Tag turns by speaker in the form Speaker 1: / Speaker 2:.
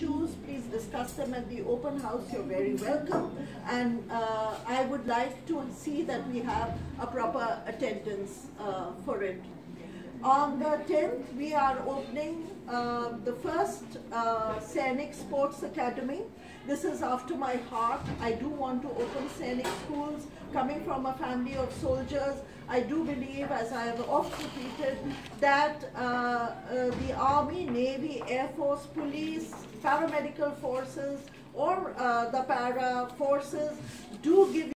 Speaker 1: issues, please discuss them at the open house. You're very welcome. And I would like to see that we have a proper attendance for it. On the 10th, we are opening the first Sainik Sports Academy. This is after my heart. I do want to open Sainik schools. Coming from a family of soldiers, I do believe, as I have oft repeated, that the Army, Navy, Air Force, Police, paramedical forces, or the para forces do give